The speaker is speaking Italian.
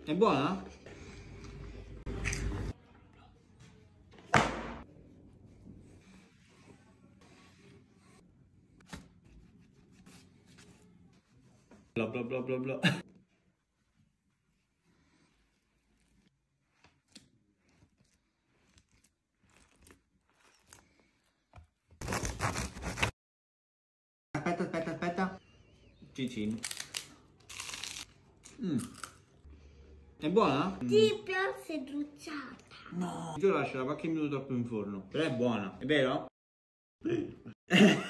È buona? Bla bla bla bla bla. Aspetta. Cicin. È buona? Sì, però si è bruciata. No. Io lascio qualche minuto più in forno. Però è buona, è vero?